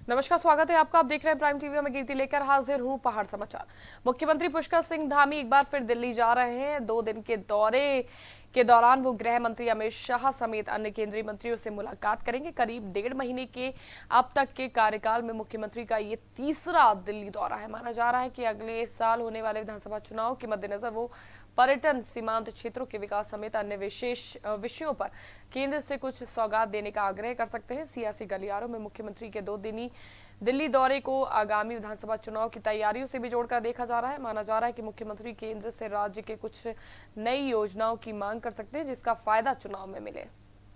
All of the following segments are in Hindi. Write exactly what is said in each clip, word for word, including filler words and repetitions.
नमस्कार, स्वागत है आपका। आप देख रहे हैं प्राइम टीवी। में कीर्ति लेकर हाजिर हूं पहाड़ समाचार। मुख्यमंत्री पुष्कर सिंह धामी एक बार फिर दिल्ली जा रहे हैं। दो दिन के दौरे के दौरान वो गृह मंत्री अमित शाह समेत अन्य केंद्रीय मंत्रियों से मुलाकात करेंगे। करीब डेढ़ महीने के अब तक के कार्यकाल में मुख्यमंत्री का ये तीसरा दिल्ली दौरा है। माना जा रहा है कि अगले साल होने वाले विधानसभा चुनाव के मद्देनजर वो पर्यटन, सीमांत क्षेत्रों के विकास समेत अन्य विशेष विषयों पर केंद्र से कुछ सौगात देने का आग्रह कर सकते हैं। सियासी गलियारों में मुख्यमंत्री के दो दिनी दिल्ली दौरे को आगामी विधानसभा चुनाव की तैयारियों से भी जोड़कर देखा जा रहा है। माना जा रहा है कि मुख्यमंत्री केंद्र से राज्य के कुछ नई योजनाओं की मांग कर सकते हैं, जिसका फायदा चुनाव में मिले।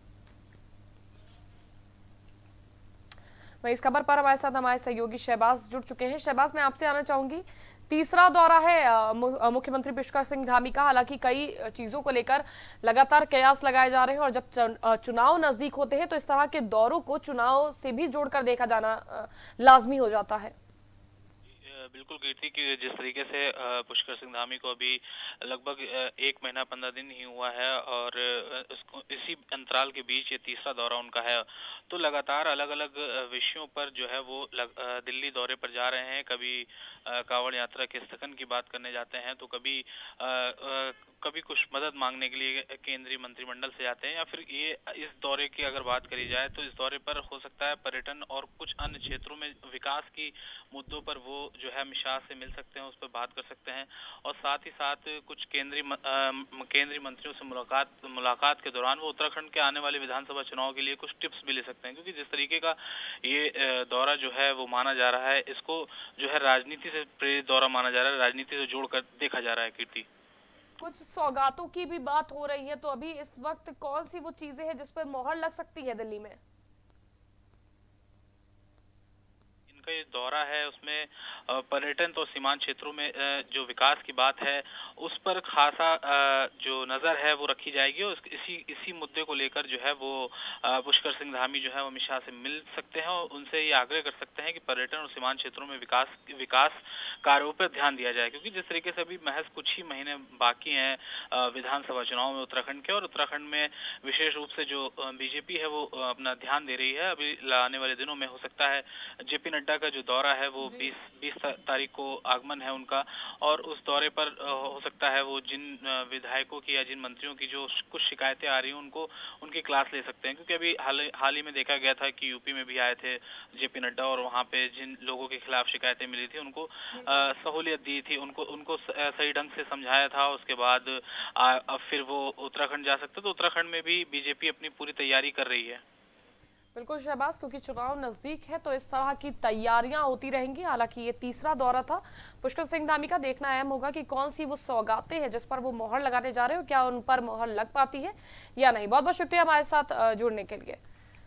वहीं इस खबर पर हमारे साथ हमारे सहयोगी शहबाज जुड़ चुके हैं। शहबाज, मैं आपसे आना चाहूंगी, तीसरा दौरा है मुख्यमंत्री पुष्कर सिंह धामी का। हालांकि कई चीजों को लेकर लगातार कयास लगाए जा रहे हैं और जब चुनाव नजदीक होते हैं तो इस तरह के दौरों को चुनाव से भी जोड़कर देखा जाना लाजमी हो जाता है। बिल्कुल कीर्ति की जिस तरीके से पुष्कर सिंह धामी को अभी लगभग एक महीना पंद्रह दिन ही हुआ है और इसी अंतराल के बीच ये तीसरा दौरा उनका है, तो लगातार अलग अलग विषयों पर जो है वो दिल्ली दौरे पर जा रहे हैं। कभी कांवड़ यात्रा के स्थगन की बात करने जाते हैं, तो कभी कभी कुछ मदद मांगने के लिए केंद्रीय मंत्रिमंडल से जाते हैं, या फिर ये इस दौरे की अगर बात करी जाए तो इस दौरे पर हो सकता है पर्यटन और कुछ अन्य क्षेत्रों में विकास की मुद्दों पर वो जो है अमित शाह से मिल सकते हैं, उस पर बात कर सकते हैं। और साथ ही साथ कुछ केंद्रीय केंद्रीय मंत्रियों से मुलाकात मुलाकात के दौरान वो उत्तराखंड के आने वाले विधानसभा चुनाव के लिए कुछ टिप्स भी ले सकते हैं, क्योंकि जिस तरीके का ये दौरा जो है वो माना जा रहा है, इसको जो है राजनीति से प्रेरित दौरा माना जा रहा है, राजनीति से जोड़कर देखा जा रहा है। कीर्ति, कुछ सौगातों की भी बात हो रही है, तो अभी इस वक्त कौन सी वो चीजें हैं जिस पर मोहर लग सकती है दिल्ली में? इनका ये दौरा है उसमें पर्यटन तो सीमांत क्षेत्रों में जो विकास की बात है उस पर खासा जो नजर है वो रखी जाएगी और इसी इसी मुद्दे को लेकर जो है वो पुष्कर सिंह धामी जो है वो अमित शाह से मिल सकते हैं और उनसे ये आग्रह कर सकते हैं कि पर्यटन और सीमांत क्षेत्रों में विकास विकास कार्यों पर ध्यान दिया जाए, क्योंकि जिस तरीके से अभी महज कुछ ही महीने बाकी हैं विधानसभा चुनाव में उत्तराखंड के, और उत्तराखंड में विशेष रूप से जो बीजेपी है वो अपना ध्यान दे रही है। अभी आने वाले दिनों में हो सकता है जेपी नड्डा का जो दौरा है वो बीस बीस तारीख को आगमन है उनका, और उस दौरे पर हो सकता है वो जिन विधायकों की या जिन मंत्रियों की जो कुछ शिकायतें आ रही हैं उनको उनकी क्लास ले सकते हैं, क्योंकि अभी हाल हाल ही में देखा गया था कि यूपी में भी आए थे जेपी नड्डा और वहां पे जिन लोगों के खिलाफ शिकायतें मिली थी उनको सहूलियत दी थी, उनको उनको सही ढंग से समझाया था। उसके बाद अब फिर वो उत्तराखंड जा सकते, तो उत्तराखंड में भी बीजेपी अपनी पूरी तैयारी कर रही है। बिल्कुल शहबाज, क्योंकि चुनाव नजदीक है तो इस तरह की तैयारियां होती रहेंगी। हालांकि ये तीसरा दौरा था पुष्कर सिंह धामी का। देखना अहम होगा कि कौन सी वो सौगातें हैं जिस पर वो मोहर लगाने जा रहे हो, क्या उन पर मोहर लग पाती है या नहीं। बहुत बहुत शुक्रिया हमारे साथ जुड़ने के लिए।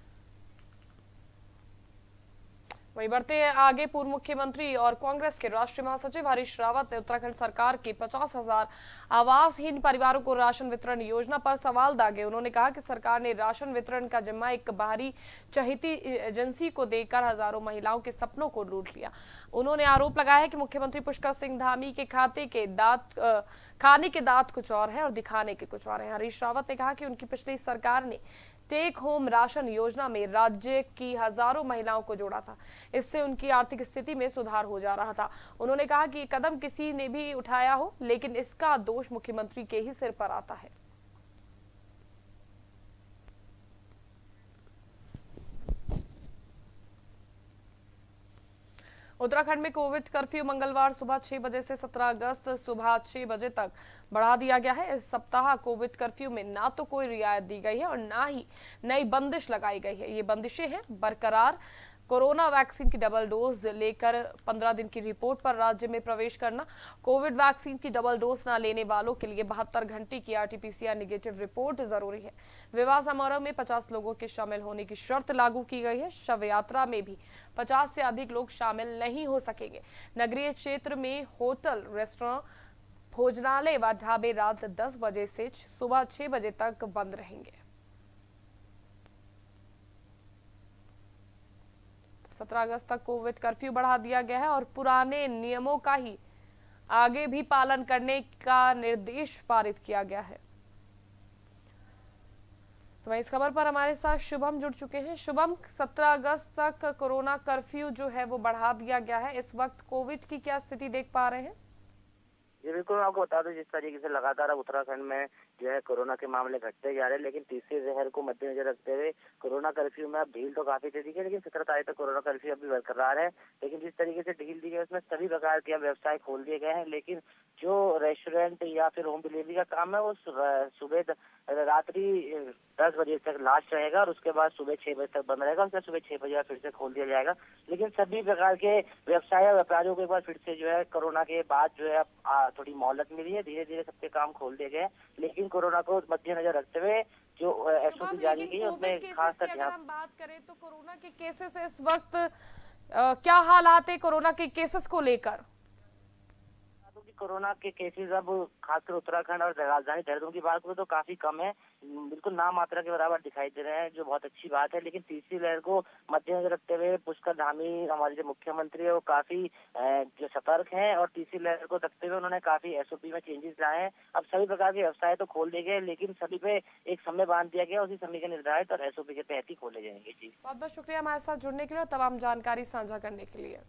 वहीं बढ़ते हैं आगे, पूर्व मुख्यमंत्री और कांग्रेस के राष्ट्रीय महासचिव हरीश रावत ने उत्तराखंड सरकार की पचास हजार आवासहीन परिवारों को राशन वितरण योजना पर सवाल दागे। उन्होंने कहा कि सरकार ने राशन वितरण का जिम्मा एक बाहरी चहेती एजेंसी को देकर हजारों महिलाओं के सपनों को लूट लिया। उन्होंने आरोप लगाया है कि मुख्यमंत्री पुष्कर सिंह धामी के खाते के दांत खाने के दांत कुछ और है और दिखाने के कुछ और है। हरीश रावत ने कहा कि उनकी पिछली सरकार ने टेक होम राशन योजना में राज्य की हजारों महिलाओं को जोड़ा था। इससे उनकी आर्थिक स्थिति में सुधार हो जा रहा था। उन्होंने कहा कि ये कदम किसी ने भी उठाया हो, लेकिन इसका दोष मुख्यमंत्री के ही सिर पर आता है। उत्तराखंड में कोविड कर्फ्यू मंगलवार सुबह छह बजे से सत्रह अगस्त सुबह छह बजे तक बढ़ा दिया गया है। इस सप्ताह कोविड कर्फ्यू में ना तो कोई रियायत दी गई है और ना ही नई बंदिश लगाई गई है। ये बंदिशें हैं बरकरार कोरोना वैक्सीन की डबल डोज लेकर पंद्रह दिन की रिपोर्ट पर राज्य में प्रवेश करना, कोविड वैक्सीन की डबल डोज न लेने वालों के लिए बहत्तर घंटे की आरटीपीसीआर नेगेटिव रिपोर्ट जरूरी है। विवाह समारोह में पचास लोगों के शामिल होने की शर्त लागू की गई है। शव यात्रा में भी पचास से अधिक लोग शामिल नहीं हो सकेंगे। नगरीय क्षेत्र में होटल, रेस्टोरेंट, भोजनालय व ढाबे रात दस बजे से सुबह छह बजे तक बंद रहेंगे। सत्रह अगस्त तक कोविड कर्फ्यू बढ़ा दिया गया है और पुराने नियमों का ही आगे भी पालन करने का निर्देश पारित किया गया है। तो वहीं इस खबर पर हमारे साथ शुभम जुड़ चुके हैं। शुभम, सत्रह अगस्त तक कोरोना कर्फ्यू जो है वो बढ़ा दिया गया है। इस वक्त कोविड की क्या स्थिति देख पा रहे हैं? जी बिल्कुल, मैं आपको बता दूं, जिस तरीके से लगातार अब उत्तराखंड में जो है कोरोना के मामले घटते जा रहे हैं, लेकिन तीसरी लहर को मद्देनजर रखते हुए कोरोना कर्फ्यू में अब ढील तो काफी दे दी है, लेकिन सत्रह तारीख तक कोरोना कर्फ्यू अभी बरकरार है। लेकिन जिस तरीके से ढील दी गई उसमें सभी प्रकार के व्यवसाय खोल दिए गए हैं, लेकिन जो रेस्टोरेंट या फिर होम डिलीवरी का काम है वो सुबह रात्रि दस बजे तक लास्ट रहेगा और उसके बाद सुबह छह बजे तक बंद रहेगा। उसके सुबह छह बजे फिर से खोल दिया जाएगा। लेकिन सभी प्रकार के व्यवसाय और व्यापारियों को एक बार फिर से जो है कोरोना के बाद जो है थोड़ी मोहलत मिली है। धीरे धीरे सबके काम खोल दिए गए, लेकिन कोरोना को मद्देनजर रखते हुए जो एसओपी जारी की है उसमें खास कर अगर हम बात करें तो कोरोना के केसेस इस वक्त आ, क्या हालात है कोरोना के केसेस को लेकर? कोरोना के केसेस अब खासकर उत्तराखंड और राजधानी देहरादून की बात करें तो काफी कम है, बिल्कुल नाम मात्रा के बराबर दिखाई दे रहे हैं, जो बहुत अच्छी बात है। लेकिन तीसरी लहर को मद्देनजर रखते हुए पुष्कर धामी हमारे जो मुख्यमंत्री है वो काफी जो सतर्क हैं और तीसरी लहर को रखते हुए उन्होंने काफी एसओपी में चेंजेस लाए हैं। अब सभी प्रकार के व्यवसाय तो खोल दिए गए, लेकिन सभी पे एक समय बांध दिया गया, उसी समय के निर्धारित और एसओपी के तहत ही खोले जाएंगे। जी बहुत बहुत शुक्रिया हमारे साथ जुड़ने के लिए और तमाम जानकारी साझा करने के लिए।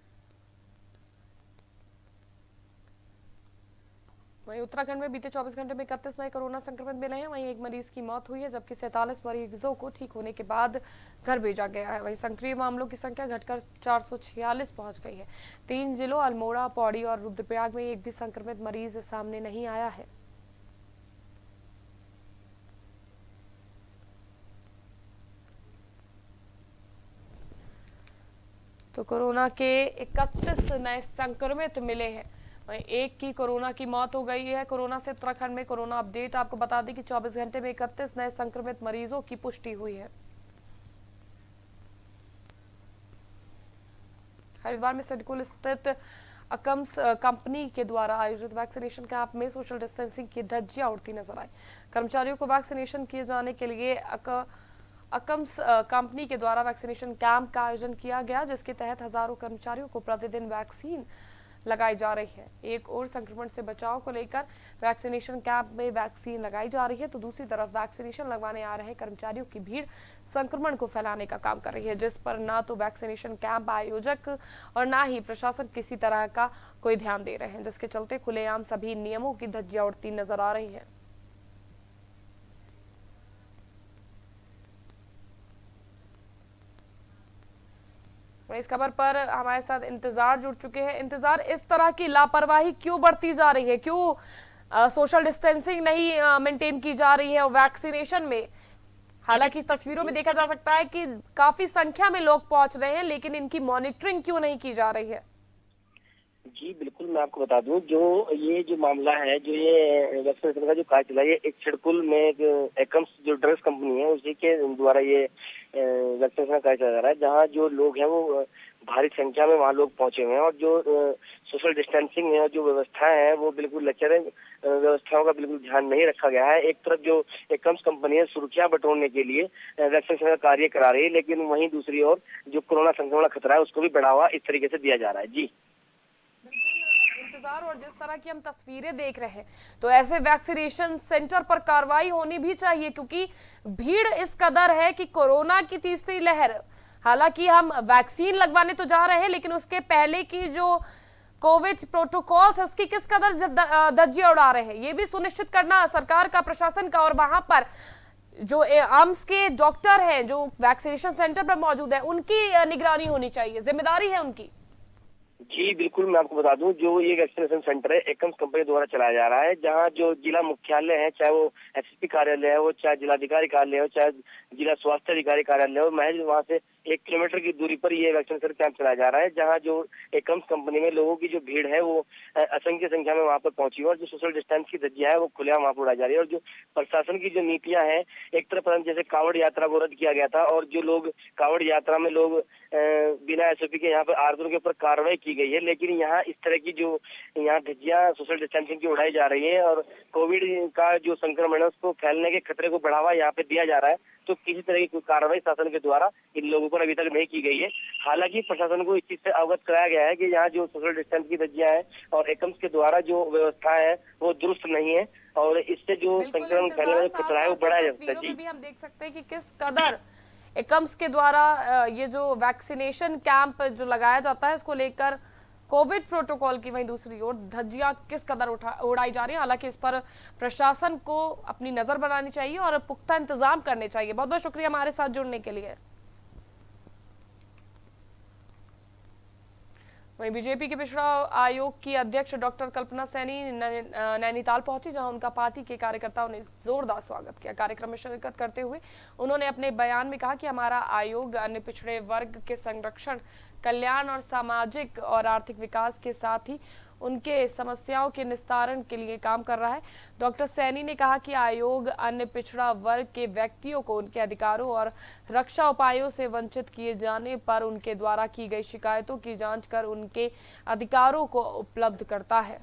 वहीं उत्तराखंड में बीते चौबीस घंटे में इकतीस नए कोरोना संक्रमित मिले हैं। वहीं एक मरीज की मौत हुई है, जबकि सैंतालीस मरीजों को ठीक होने के बाद घर भेजा गया है। वहीं सक्रिय मामलों की संख्या घटकर चार सौ छियालीस पहुंच गई है। तीन जिलों अल्मोड़ा, पौड़ी और रुद्रप्रयाग में एक भी संक्रमित मरीज सामने नहीं आया है। तो कोरोना के इकतीस नए संक्रमित मिले हैं। एक की कोरोना की मौत हो गई है। कोरोना से उत्तराखंड में कोरोना अपडेट आपको बता दें कि चौबीस घंटे में इकतीस नए संक्रमित मरीजों की पुष्टि हुई है। हरिद्वार में सिडकुल स्थित अकम्स कंपनी के द्वारा आयोजित वैक्सीनेशन कैंप में सोशल डिस्टेंसिंग की धज्जियां उड़ती नजर आई। कर्मचारियों को वैक्सीनेशन किए जाने के लिए अक, अकम्स कंपनी के द्वारा वैक्सीनेशन कैंप का आयोजन किया गया, जिसके तहत हजारों कर्मचारियों को प्रतिदिन वैक्सीन लगाई जा रही है। एक और संक्रमण से बचाव को लेकर वैक्सीनेशन कैंप में वैक्सीन लगाई जा रही है, तो दूसरी तरफ वैक्सीनेशन लगवाने आ रहे कर्मचारियों की भीड़ संक्रमण को फैलाने का काम कर रही है, जिस पर ना तो वैक्सीनेशन कैंप आयोजक और ना ही प्रशासन किसी तरह का कोई ध्यान दे रहे हैं, जिसके चलते खुलेआम सभी नियमों की धज्जियां उड़ती नजर आ रही है। इस खबर पर हमारे साथ इंतजार जुड़ चुके हैं। इंतजार, इस तरह की लापरवाही क्यों बढ़ती जा रही है? क्यों आ, सोशल डिस्टेंसिंग नहीं मेंटेन की जा रही है वैक्सीनेशन में? हालांकि तस्वीरों में देखा जा सकता है कि काफी संख्या में लोग पहुंच रहे हैं, लेकिन इनकी मॉनिटरिंग क्यों नहीं की जा रही है? जी बिल्कुल, मैं आपको बता दूं, जो ये जो मामला है, जो ये वैक्सीनेशन का जो कार्य चला, ये एक सिडकुल में एक एकम्स जो ड्रग्स कंपनी है उसी के द्वारा ये वैक्सीनेशन का कार्य चला जा रहा है, जहाँ जो लोग हैं वो भारी संख्या में वहाँ लोग पहुंचे हुए हैं और जो सोशल डिस्टेंसिंग है और जो व्यवस्थाएं हैं वो बिल्कुल लचर व्यवस्थाओं का बिल्कुल ध्यान नहीं रखा गया है। एक तरफ जो एकम्स कंपनी है सुर्खियां बटोरने के लिए वैक्सीनेशन का कार्य करा रही है, लेकिन वहीं दूसरी ओर जो कोरोना संक्रमण का खतरा है उसको भी बढ़ावा इस तरीके से दिया जा रहा है। जी इंतजार, और जिस तरह की हम तस्वीरें देख रहे हैं तो ऐसे वैक्सीनेशन सेंटर पर कार्रवाई होनी भी चाहिए, क्योंकि भीड़ इस कदर है कि कोरोना की तीसरी लहर, हालांकि हम वैक्सीन लगवाने तो जा रहे हैं, लेकिन उसके पहले की जो कोविड प्रोटोकॉल्स है उसकी किस कदर धज्जियां उड़ा रहे हैं, ये भी सुनिश्चित करना सरकार का, प्रशासन का, और वहां पर जो एम्स के डॉक्टर हैं जो वैक्सीनेशन सेंटर पर मौजूद है उनकी निगरानी होनी चाहिए, जिम्मेदारी है उनकी। जी बिल्कुल, मैं आपको बता दूं, जो ये वैक्सीनेशन सेंटर है एकम्स कंपनी द्वारा चलाया जा रहा है, जहां जो जिला मुख्यालय है, चाहे वो एसएसपी कार्यालय हो, चाहे जिलाधिकारी कार्यालय हो, चाहे जिला स्वास्थ्य अधिकारी कार्यालय हो, महज वहां से एक किलोमीटर की दूरी पर ये वैक्सीनेशन कैंप चलाया जा रहा है, जहां जो एकम्स कंपनी में लोगों की जो भीड़ है वो असंख्य संख्या में वहां पर पहुंची है और जो सोशल डिस्टेंस की धज्जियां है वो खुलेआम वहां पर उड़ाई जा रही है। और जो प्रशासन की जो नीतियां हैं, एक तरफ जैसे कांवड़ यात्रा को रद्द किया गया था और जो लोग कांवड़ यात्रा में लोग बिना एसओपी के यहाँ पर आरजन के ऊपर कार्रवाई की की गई है, लेकिन यहाँ इस तरह की जो यहाँ धज्जियां सोशल डिस्टेंसिंग की उड़ाई जा रही है और कोविड का जो संक्रमण है उसको फैलने के खतरे को बढ़ावा यहाँ पे दिया जा रहा है, तो किसी तरह की कोई कार्रवाई शासन के द्वारा इन लोगों पर अभी तक नहीं की गई है। हालांकि प्रशासन को इस चीज से अवगत कराया गया है कि यहाँ जो सोशल डिस्टेंस की धज्जियां हैं और एकम्स के द्वारा जो व्यवस्था है वो दुरुस्त नहीं है और इससे जो संक्रमण फैलने का खतरा है वो बढ़ाया जा सकता है। जी, भी हम देख सकते हैं कि किस कदर एकम्स के द्वारा ये जो वैक्सीनेशन कैंप जो लगाया जाता है इसको लेकर कोविड प्रोटोकॉल की वहीं दूसरी ओर धज्जियां किस कदर उठा उड़ाई जा रही है। हालांकि इस पर प्रशासन को अपनी नजर बनानी चाहिए और पुख्ता इंतजाम करने चाहिए। बहुत बहुत शुक्रिया हमारे साथ जुड़ने के लिए। वहीं बीजेपी के पिछड़ा आयोग की अध्यक्ष डॉक्टर कल्पना सैनी नैनीताल पहुंची, जहां उनका पार्टी के कार्यकर्ताओं ने जोरदार स्वागत किया। कार्यक्रम में शिरकत करते हुए उन्होंने अपने बयान में कहा कि हमारा आयोग अन्य पिछड़े वर्ग के संरक्षण, कल्याण और सामाजिक और आर्थिक विकास के साथ ही उनके समस्याओं के निस्तारण के लिए काम कर रहा है। डॉक्टर सैनी ने कहा कि आयोग अन्य पिछड़ा वर्ग के व्यक्तियों को उनके अधिकारों और रक्षा उपायों से वंचित किए जाने पर उनके द्वारा की गई शिकायतों की जांच कर उनके अधिकारों को उपलब्ध करता है।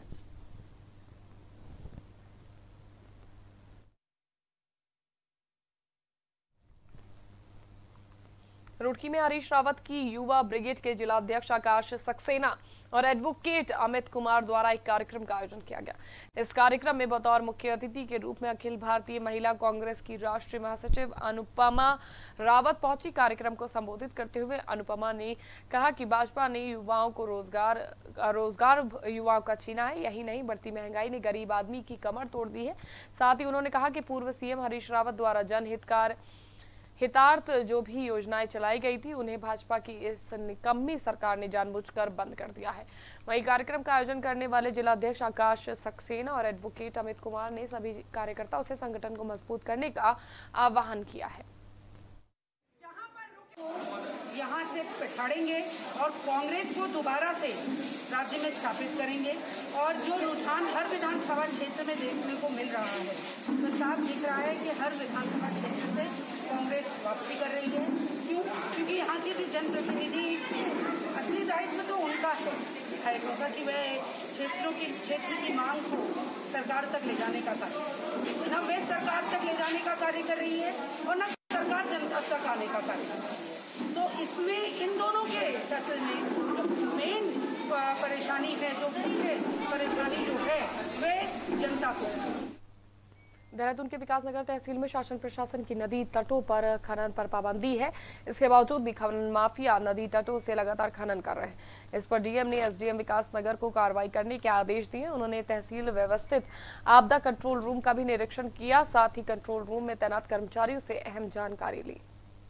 रुड़की में हरीश रावत की युवा ब्रिगेड के जिलाध्यक्ष आकाश सक्सेना और एडवोकेट अमित कुमार द्वारा एक कार्यक्रम का आयोजन किया गया। इस कार्यक्रम में बतौर मुख्य अतिथि के रूप में अखिल भारतीय महिला कांग्रेस की राष्ट्रीय महासचिव अनुपमा रावत पहुंची। कार्यक्रम को संबोधित करते हुए अनुपमा ने कहा कि भाजपा ने युवाओं को रोजगार रोजगार युवाओं का छीना है। यही नहीं, बढ़ती महंगाई ने गरीब आदमी की कमर तोड़ दी है। साथ ही उन्होंने कहा कि पूर्व सीएम हरीश रावत द्वारा जनहितकार हितार्थ जो भी योजनाएं चलाई गई थी उन्हें भाजपा की इस निकम्मी सरकार ने जानबूझकर बंद कर दिया है। वहीं कार्यक्रम का आयोजन करने वाले जिलाध्यक्ष आकाश सक्सेना और एडवोकेट अमित कुमार ने सभी कार्यकर्ताओं से संगठन को मजबूत करने का आह्वान किया है। यहाँ से पछाड़ेंगे और कांग्रेस को दोबारा से राज्य में स्थापित करेंगे और जो रुझान हर विधानसभा क्षेत्र में देखने को मिल रहा है तो साफ दिख रहा है कि हर विधानसभा क्षेत्र से कांग्रेस वापसी कर रही है। क्यों? क्योंकि यहाँ के जो जनप्रतिनिधि असली दायित्व तो उनका है है कि वह क्षेत्रों की क्षेत्र की मांग को सरकार तक ले जाने का कार्य, न वे सरकार तक ले जाने का कार्य कर रही है और न सरकार जनता तक आने का कार्य कर रही है। तो इसमें इन दोनों के असल में जो मेन परेशानी है, जो मुख्य परेशानी जो है वह जनता को। देहरादून के विकासनगर तहसील में शासन प्रशासन की नदी तटों पर खनन पर पाबंदी है। इसके बावजूद भी खनन माफिया नदी तटों से लगातार खनन कर रहे हैं। इस पर डीएम ने एसडीएम विकासनगर को कार्रवाई करने के आदेश दिए। उन्होंने तहसील व्यवस्थित आपदा कंट्रोल रूम का भी निरीक्षण किया। साथ ही कंट्रोल रूम में तैनात कर्मचारियों से अहम जानकारी ली।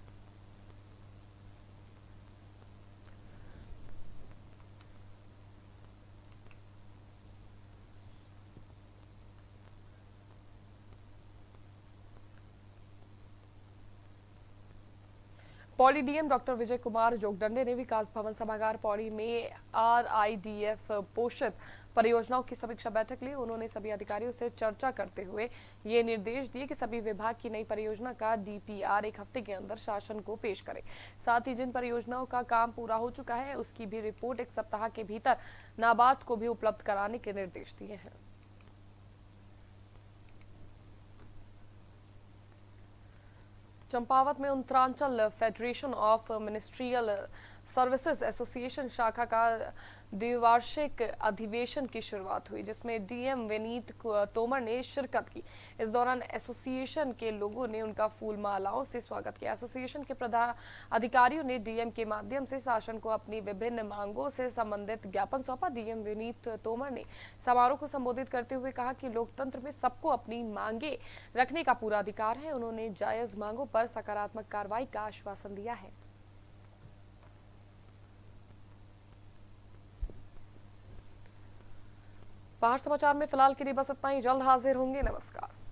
पौड़ी डीएम डॉक्टर विजय कुमार जोगदंडे ने विकास भवन सभागार पौड़ी में आरआईडीएफ पोषित परियोजनाओं की समीक्षा बैठक ली। उन्होंने सभी अधिकारियों से चर्चा करते हुए ये निर्देश दिए कि सभी विभाग की नई परियोजना का डीपीआर एक हफ्ते के अंदर शासन को पेश करें। साथ ही जिन परियोजनाओं का काम पूरा हो चुका है उसकी भी रिपोर्ट एक सप्ताह के भीतर नाबार्ड को भी उपलब्ध कराने के निर्देश दिए हैं। चंपावत में Uttaranchal federation of ministerial services association शाखा का द्विवार्षिक अधिवेशन की शुरुआत हुई, जिसमें डीएम विनीत तोमर ने शिरकत की। इस दौरान एसोसिएशन के लोगों ने उनका फूल मालाओं से स्वागत किया। एसोसिएशन के प्रधान अधिकारियों ने डीएम के माध्यम से शासन को अपनी विभिन्न मांगों से संबंधित ज्ञापन सौंपा। डीएम विनीत तोमर ने समारोह को संबोधित करते हुए कहा कि लोकतंत्र में सबको अपनी मांगे रखने का पूरा अधिकार है। उन्होंने जायज मांगों पर सकारात्मक कार्रवाई का आश्वासन दिया है। पहाड़ समाचार में फिलहाल के लिए बस इतना ही। जल्द हाजिर होंगे। नमस्कार।